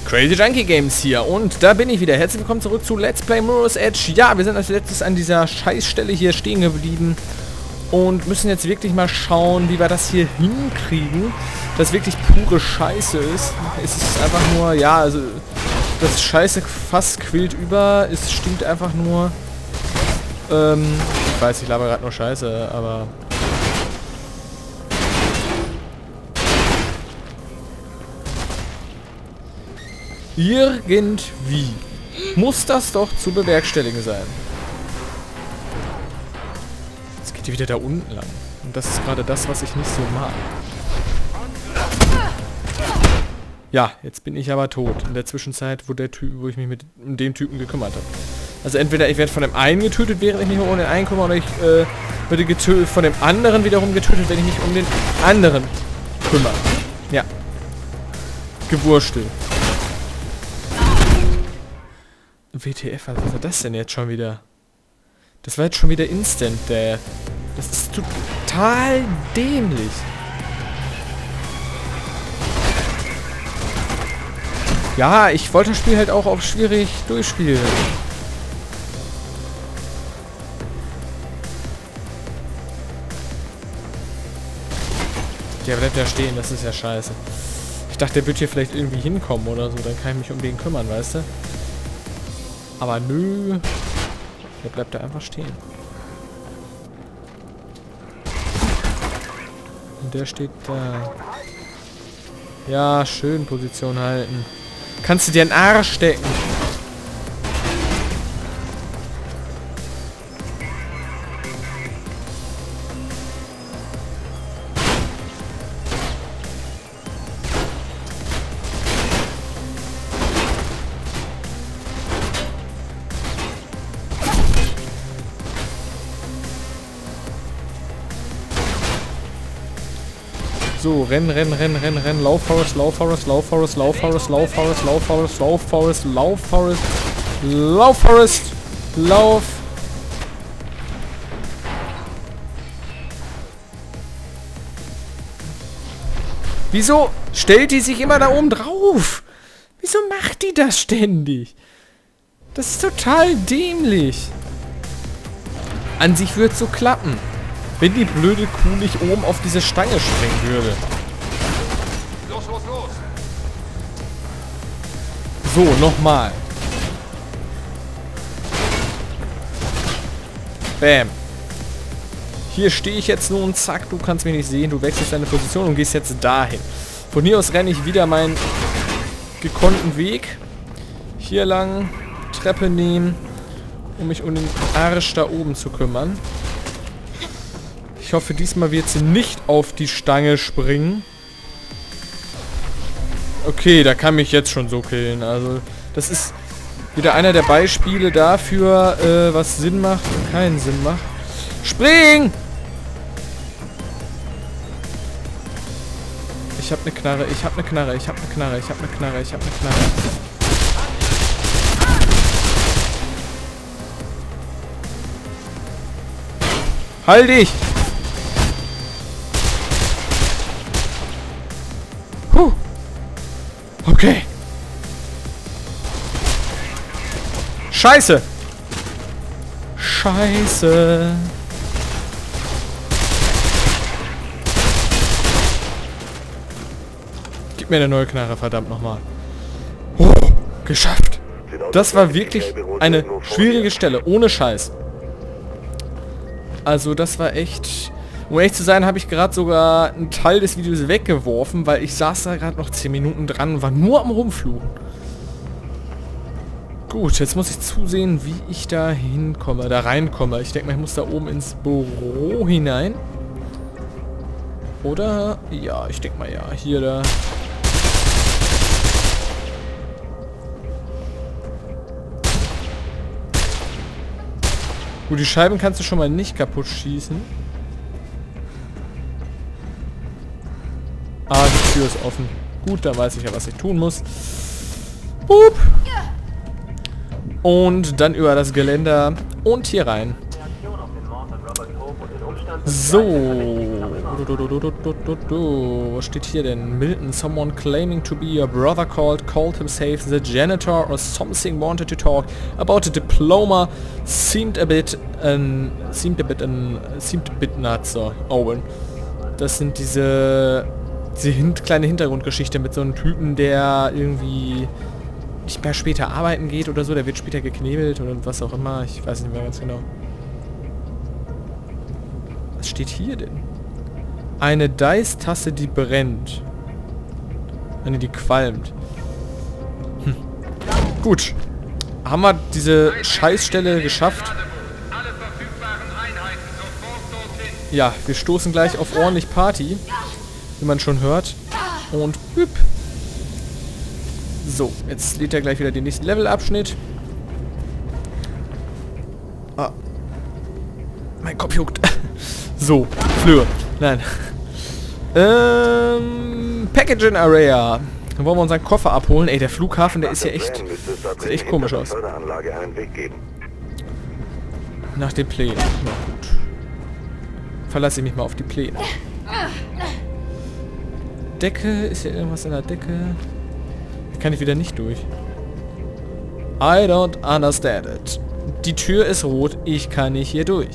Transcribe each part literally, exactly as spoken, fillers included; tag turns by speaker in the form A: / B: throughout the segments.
A: Crazy Junkie Games hier und da bin ich wieder. Herzlich willkommen zurück zu Let's Play Mirror's Edge. Ja, wir sind als letztes an dieser Scheißstelle hier stehen geblieben und müssen jetzt wirklich mal schauen, wie wir das hier hinkriegen, dass wirklich pure Scheiße ist. Es ist einfach nur, ja, also das Scheiße fast quillt über, es stinkt einfach nur. Ähm, ich weiß, ich laber gerade nur Scheiße, aber... Irgendwie muss das doch zu bewerkstelligen sein. Jetzt geht die wieder da unten lang. Und das ist gerade das, was ich nicht so mag. Ja, jetzt bin ich aber tot. In der Zwischenzeit, wo der Typ, wo ich mich mit dem Typen gekümmert habe. Also entweder ich werde von dem einen getötet, während ich mich um den einen kümmere, oder ich äh, werde getötet, von dem anderen wiederum getötet, wenn ich mich um den anderen kümmere. Ja. Gewurstel. W T F, was war das denn jetzt schon wieder? Das war jetzt schon wieder Instant, der... Das ist total dämlich. Ja, ich wollte das Spiel halt auch auf schwierig durchspielen. Der bleibt ja stehen, das ist ja scheiße. Ich dachte, der wird hier vielleicht irgendwie hinkommen oder so, dann kann ich mich um den kümmern, weißt du? Aber nö. Der bleibt da einfach stehen. Und der steht da. Ja, schön Position halten. Kannst du dir einen Arsch stecken? So, rennen, rennen, rennen, rennen, rennen, Lauf Forest, Lauf Forest, Lauf Forest, Lauf Forest, Lauf Forest, Lauf Forest, Lauf Forest, Lauf Forest, Lauf Forest, Lauf. Wieso stellt die sich immer da oben drauf? Wieso macht die das ständig? Das ist total dämlich. An sich wird es so klappen. Wenn die blöde Kuh nicht oben auf diese Stange springen würde.
B: Los, los, los!
A: So, nochmal. Bam. Hier stehe ich jetzt nun, zack, du kannst mich nicht sehen, du wechselst deine Position und gehst jetzt dahin. Von hier aus renne ich wieder meinen gekonnten Weg. Hier lang, Treppe nehmen, um mich um den Arsch da oben zu kümmern. Ich hoffe, diesmal wird sie nicht auf die Stange springen. Okay, da kann mich jetzt schon so killen. Also, das ist wieder einer der Beispiele dafür, äh, was Sinn macht und keinen Sinn macht. Spring! Ich hab ne Knarre, ich hab ne Knarre, ich hab ne Knarre, ich hab ne Knarre, ich hab ne Knarre. Halt dich! Puh. Okay. Scheiße. Scheiße. Gib mir eine neue Knarre, verdammt nochmal. Oh, geschafft. Das war wirklich eine schwierige Stelle, ohne Scheiß. Also das war echt... Um ehrlich zu sein, habe ich gerade sogar einen Teil des Videos weggeworfen, weil ich saß da gerade noch zehn Minuten dran und war nur am Rumfluchen. Gut, jetzt muss ich zusehen, wie ich da hinkomme, da reinkomme. Ich denke mal, ich muss da oben ins Büro hinein. Oder? Ja, ich denke mal ja. Hier, da. Gut, die Scheiben kannst du schon mal nicht kaputt schießen. Ah, die Tür ist offen. Gut, dann weiß ich ja, was ich tun muss. Boop. Und dann über das Geländer und hier rein. So. Was steht hier denn? Milton, someone claiming to be your brother called, called himself the janitor or something, wanted to talk about a diploma, seemed a bit, um, seemed a bit, um, seemed a bit nuts, so, Owen. Das sind diese, diese hin kleine Hintergrundgeschichte mit so einem Typen, der irgendwie nicht mehr später arbeiten geht oder so, der wird später geknebelt oder was auch immer, ich weiß nicht mehr ganz genau. Was steht hier denn? Eine Dice-Tasse, die brennt. Eine, die qualmt. Hm. Gut. Haben wir diese Scheißstelle geschafft? Ja, wir stoßen gleich auf ordentlich Party. Wie man schon hört. Und büpp. So, jetzt lädt er gleich wieder den nächsten Levelabschnitt. Ah. Mein Kopf juckt. So, Flöhe. Nein. Ähm, Packaging Area. Dann wollen wir unseren Koffer abholen. Ey, der Flughafen, der ist ja echt... Sieht echt komisch aus. Nach den Plänen. Na gut. Verlasse ich mich mal auf die Pläne. Decke. Ist hier irgendwas in der Decke? Hier kann ich wieder nicht durch. I don't understand it. Die Tür ist rot. Ich kann nicht hier durch.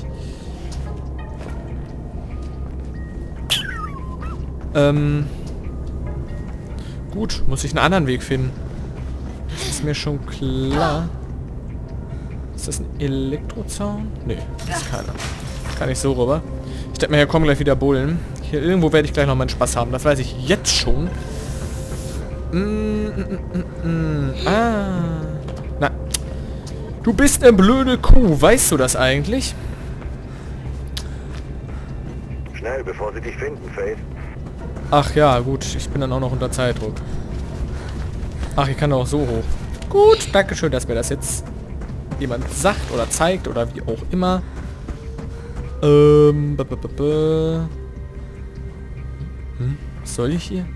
A: Ähm... Gut, muss ich einen anderen Weg finden. Das ist mir schon klar. Ist das ein Elektrozaun? Nee, das ist keiner. Kann ich so rüber. Ich denke mir, hier kommen gleich wieder Bullen. Hier irgendwo werde ich gleich noch meinen Spaß haben. Das weiß ich jetzt schon. Mm, mm, mm, mm. Ah. Na. Du bist eine blöde Kuh. Weißt du das eigentlich?
C: Schnell, bevor sie dich finden, Faith.
A: Ach ja, gut. Ich bin dann auch noch unter Zeitdruck. Ach, ich kann doch auch so hoch. Gut, danke schön, dass mir das jetzt jemand sagt oder zeigt oder wie auch immer. Ähm, b -b -b -b. Hm, was soll ich hier?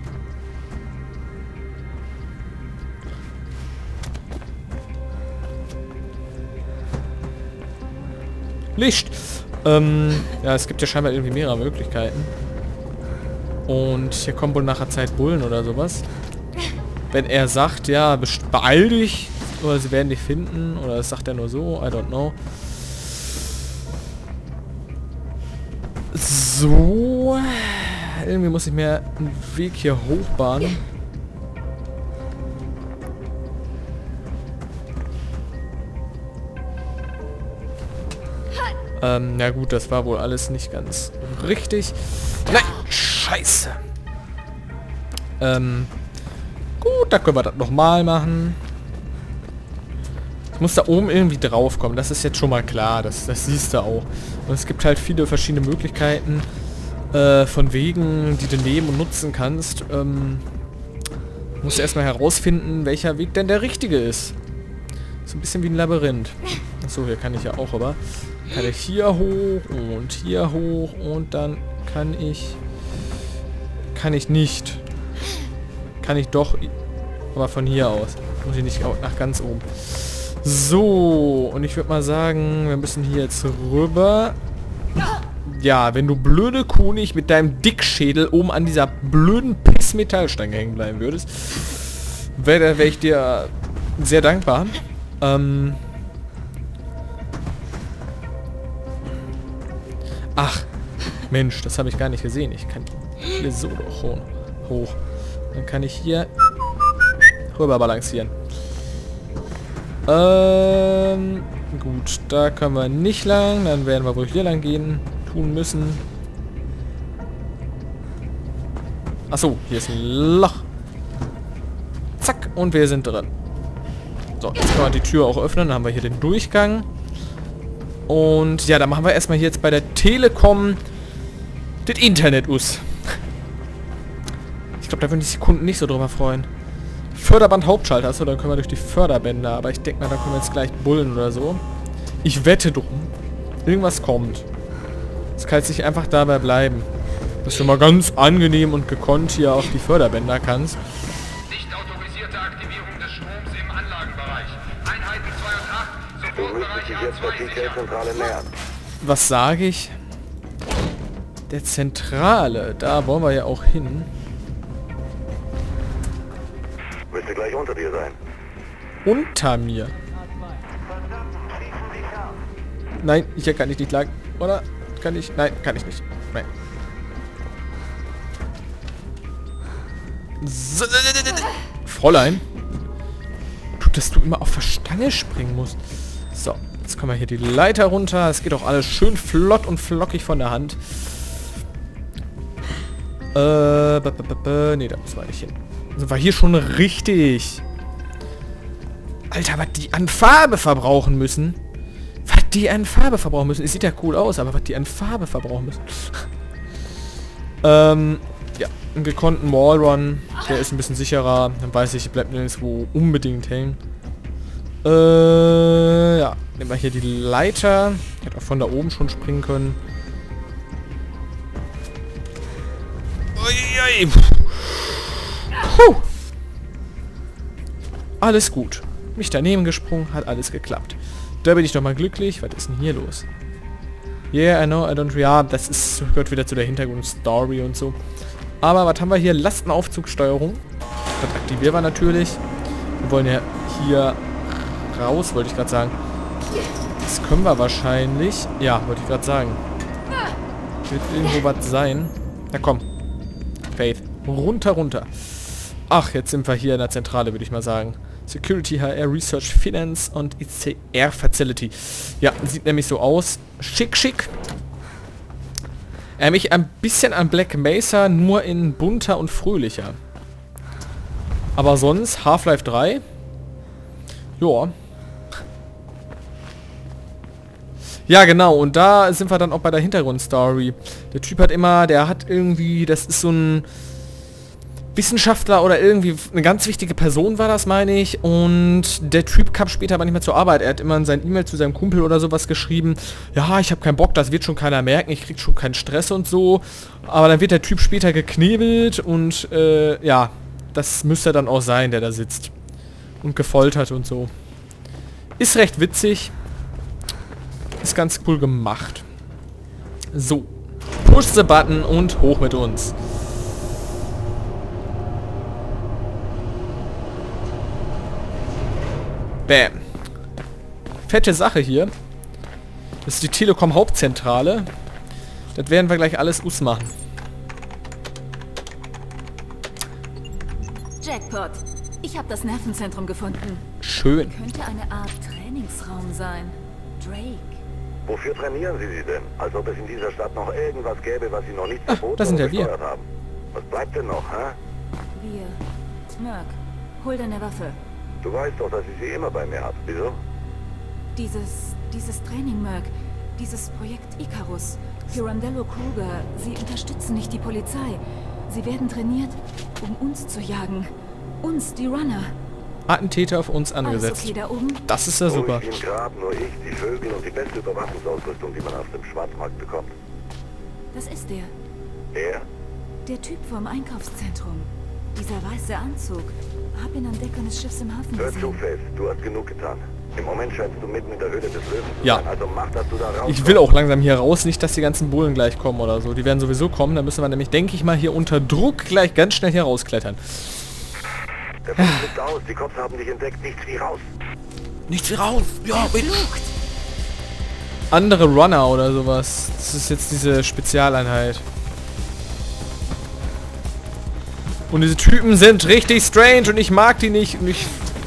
A: Licht! Ähm, ja, es gibt ja scheinbar irgendwie mehrere Möglichkeiten. Und hier kommen wohl nachher Zeit Bullen oder sowas. Wenn er sagt, ja, beeil dich, oder sie werden dich finden, oder das sagt er nur so, I don't know. So. Irgendwie muss ich mir einen Weg hier hochbahnen. Ähm, na gut, das war wohl alles nicht ganz richtig. Nein, scheiße. Ähm, gut, da können wir das nochmal machen. Ich muss da oben irgendwie drauf kommen, das ist jetzt schon mal klar, das, das siehst du auch. Und es gibt halt viele verschiedene Möglichkeiten äh, von Wegen, die du nehmen und nutzen kannst. Ähm, musst du erstmal herausfinden, welcher Weg denn der richtige ist. So ein bisschen wie ein Labyrinth. Achso, hier kann ich ja auch, aber kann ich hier hoch und hier hoch und dann kann ich... Kann ich nicht. Kann ich doch, aber von hier aus. Muss ich nicht nach ganz oben. So, und ich würde mal sagen, wir müssen hier jetzt rüber. Ja, wenn du blöde Kuh nicht mit deinem Dickschädel oben an dieser blöden Piss-Metallstange hängen bleiben würdest, wäre wär ich dir sehr dankbar. Ähm... Ach, Mensch, das habe ich gar nicht gesehen. Ich kann hier so doch hoch. hoch. Dann kann ich hier rüber balancieren. Ähm, gut, da können wir nicht lang. Dann werden wir wohl hier lang gehen, tun müssen. Achso, hier ist ein Loch. Zack, und wir sind drin. So, jetzt können wir die Tür auch öffnen. Dann haben wir hier den Durchgang. Und ja, dann machen wir erstmal hier jetzt bei der Telekom das Internet aus. Ich glaube, da würden die Kunden nicht so drüber freuen. Förderband Hauptschalter, achso, dann können wir durch die Förderbänder. Aber ich denke mal, da kommen jetzt gleich Bullen oder so. Ich wette drum. Irgendwas kommt. Es kann jetzt nicht einfach dabei bleiben. Dass du mal ganz angenehm und gekonnt hier auf die Förderbänder kannst.
B: Nicht autorisierte Aktivierung des Stroms im Anlagenbereich. Einheiten zwei und acht,
C: Du müsstest dich jetzt der T K-Zentrale nähern.
A: Was sage ich? der Zentrale. Da wollen wir ja auch hin.
C: Müsste gleich unter dir sein.
A: Unter mir. Nein, hier kann ich nicht lang. Oder? Kann ich? Nein, kann ich nicht. Nein. So, Fräulein. Du, dass du immer auf der Stange springen musst. So, jetzt kommen wir hier die Leiter runter. Es geht auch alles schön flott und flockig von der Hand. Äh, b -b -b -b nee, da müssen wir nicht hin. Sind wir hier schon richtig. Alter, was die an Farbe verbrauchen müssen. Was die an Farbe verbrauchen müssen. Es sieht ja cool aus, aber was die an Farbe verbrauchen müssen. ähm, ja, einen gekonnten Wallrun. Der ist ein bisschen sicherer. Dann weiß ich, bleibt nirgendwo unbedingt hängen. Äh, ja. Nehmen wir hier die Leiter. Ich hätte auch von da oben schon springen können. Uiui. Puh. Alles gut. Nicht daneben gesprungen, hat alles geklappt. Da bin ich doch mal glücklich. Was ist denn hier los? Yeah, I know, I don't... Ja, das ist, gehört wieder zu der Hintergrundstory und so. Aber was haben wir hier? Lastenaufzugsteuerung. Das aktivieren wir natürlich. Wir wollen ja hier raus, wollte ich gerade sagen. Das können wir wahrscheinlich. Ja, wollte ich gerade sagen. Wird irgendwo was sein. Na komm. Faith. Runter, runter. Ach, jetzt sind wir hier in der Zentrale, würde ich mal sagen. Security, H R, Research, Finance und I C R Facility. Ja, sieht nämlich so aus. Schick, schick. Er mich ein bisschen an Black Mesa, nur in bunter und fröhlicher. Aber sonst Half-Life drei. Ja. Ja, genau. Und da sind wir dann auch bei der Hintergrundstory. Der Typ hat immer, der hat irgendwie, das ist so ein Wissenschaftler oder irgendwie eine ganz wichtige Person war das, meine ich. Und der Typ kam später aber nicht mehr zur Arbeit. Er hat immer in sein E-Mail zu seinem Kumpel oder sowas geschrieben, ja, ich habe keinen Bock, das wird schon keiner merken, ich krieg schon keinen Stress und so. Aber dann wird der Typ später geknebelt und äh, ja, das müsste dann auch sein, der da sitzt. Und gefoltert und so. Ist recht witzig. Ist ganz cool gemacht. So. Push the button und hoch mit uns. Bam. Fette Sache hier. Das ist die Telekom Hauptzentrale. Das werden wir gleich alles ausmachen.
D: Jackpot. Ich habe das Nervenzentrum gefunden.
A: Schön.
D: Könnte eine Art Trainingsraum sein. Drake.
C: Wofür trainieren Sie sie denn? Als ob es in dieser Stadt noch irgendwas gäbe, was Sie noch nicht verboten
A: das sind ja
C: oder
A: wir.
C: gesteuert haben. Was bleibt denn noch, hä?
D: Wir. Merc, hol deine Waffe.
C: Du weißt doch, dass ich sie immer bei mir habe. Wieso?
D: Dieses, dieses Training, Merc. Dieses Projekt Icarus. Pirandello Kruger. Sie unterstützen nicht die Polizei. Sie werden trainiert, um uns zu jagen. Uns, die Runner.
A: Attentäter auf uns angesetzt.
D: Alles okay da oben?
A: Das ist ja super.
C: Ruhig wie im Grab, nur ich, die Vögel und die beste Überwachungsausrüstung, die man auf dem Schwarzmarkt bekommt.
D: Das ist der.
C: Er?
D: Der Typ vom Einkaufszentrum. Dieser weiße Anzug. Hab ihn an Deck eines Schiffs im Hafen
C: Hör zu,
D: gesehen.
C: Faith, du hast genug getan. Im Moment scheinst du mitten in der Höhle des Löwen zu
A: Ja.
C: sein, also mach, dass du da rauskommst.
A: Ich will auch langsam hier raus, nicht, dass die ganzen Bullen gleich kommen oder so. Die werden sowieso kommen, da müssen wir nämlich, denke ich mal, hier unter Druck gleich ganz schnell hier rausklettern.
C: Der Fluch fliegt aus, die Cops haben dich entdeckt, nichts wie raus.
A: Nichts wie raus! Ja,
D: Flucht!
A: andere Runner oder sowas. Das ist jetzt diese Spezialeinheit. Und diese Typen sind richtig strange und ich mag die nicht. Und ich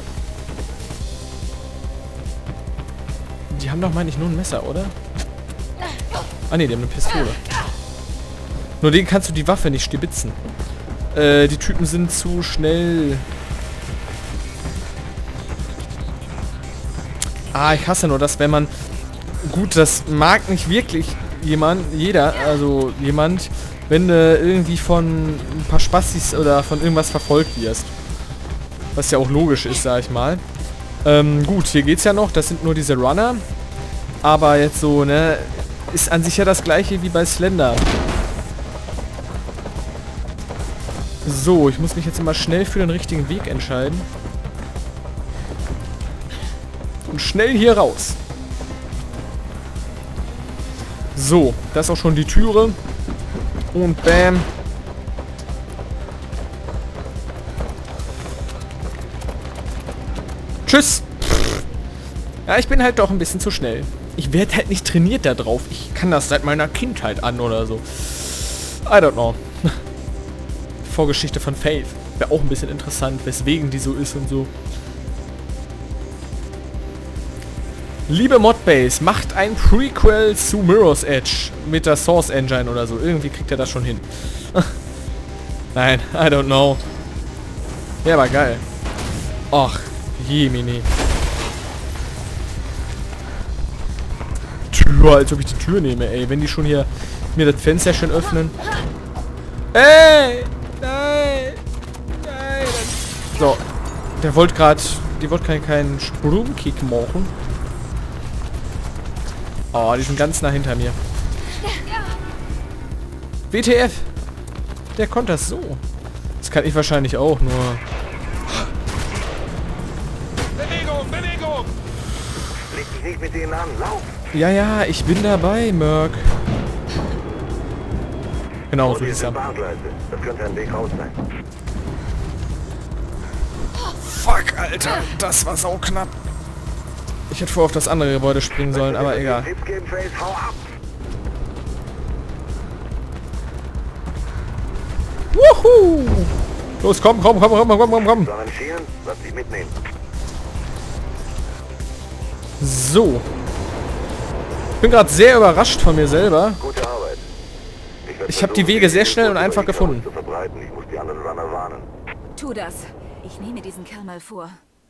A: die haben doch, meine ich, nur ein Messer, oder? Ah ne, die haben eine Pistole. Nur denen kannst du die Waffe nicht stibitzen. Äh, die Typen sind zu schnell. Ah, ich hasse nur das, wenn man... Gut, das mag nicht wirklich jemand, jeder, also jemand, wenn du irgendwie von ein paar Spastis oder von irgendwas verfolgt wirst. Was ja auch logisch ist, sag ich mal. Ähm, gut, hier geht's ja noch, das sind nur diese Runner. Aber jetzt so, ne, ist an sich ja das gleiche wie bei Slender. So, ich muss mich jetzt immer schnell für den richtigen Weg entscheiden. Und schnell hier raus. So, das ist auch schon die Türe. Und bam. Tschüss. Ja, ich bin halt doch ein bisschen zu schnell. Ich werde halt nicht trainiert da drauf. Ich kann das seit meiner Kindheit an oder so. I don't know. Vorgeschichte von Faith. Wäre auch ein bisschen interessant, weswegen die so ist und so. Liebe Modbase, macht ein Prequel zu Mirror's Edge mit der Source Engine oder so. Irgendwie kriegt er das schon hin. Nein, I don't know. Ja, aber geil. Ach, jemini. Tür, als ob ich die Tür nehme, ey. Wenn die schon hier mir das Fenster schön öffnen. Ey! Nein! Nein! So. Der wollte gerade... Die wollte keinen keinen Sprungkick machen. Oh, die sind ganz nah hinter mir. W T F! Der konnte das so. Das kann ich wahrscheinlich auch, nur...
B: Bewegung, Bewegung!
C: Leg dich nicht mit denen an, lauf!
A: Ja, ja, ich bin dabei, Merc. Genau,
C: Oh,
A: so
C: hier
A: ist
C: sind
A: er.
C: Bahngleise. Das könnte ein Weg raus sein.
A: Fuck, Alter. Das war sau knapp. Ich hätte vor auf das andere Gebäude springen sollen, aber egal.
C: Tipps geben, Face, hau ab!
A: Wuhu! Los, komm, komm, komm, komm, komm, komm, komm.
C: Sondern schielen, lass dich mitnehmen.
A: So. Ich bin gerade sehr überrascht von mir selber.
C: Gute Arbeit. werd
A: Ich habe die
C: versuchen,
A: Wege sehr
C: die
A: schnell und
C: Infos
A: einfach
C: über die
A: gefunden.
C: Zu verbreiten. Ich muss die anderen Runner warnen.
D: Tu das. Ich nehme diesen Kerl mal vor.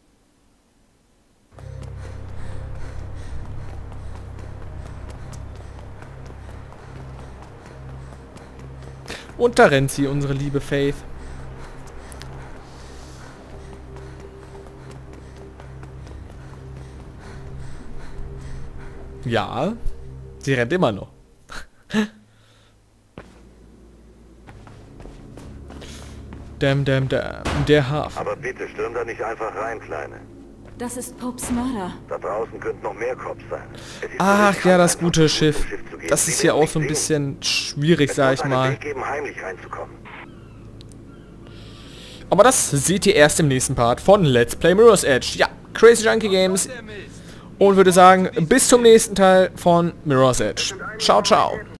A: Und da rennt sie, unsere liebe Faith. Ja, sie rennt immer noch. Damn, damn, damn. Der Hafen.
C: Aber bitte, stürm da nicht einfach rein, Kleine.
D: Das ist Popes Mörder.
C: Da draußen könnten noch mehr Cops sein. Es ist
A: Ach
C: riskant,
A: ja, das
C: einfach
A: gute
C: zum
A: Schiff.
C: Schiff zu gehen.
A: Das
C: Sie
A: ist hier
C: werden
A: auch so ein
C: nicht sehen.
A: bisschen schwierig,
C: Es
A: sag
C: muss
A: ich
C: einen
A: mal.
C: Weg geben, heimlich reinzukommen.
A: Aber das seht ihr erst im nächsten Part von Let's Play Mirror's Edge. Ja, Crazy Junkie Games. Und würde sagen, bis zum nächsten Teil von Mirror's Edge. Ciao, ciao.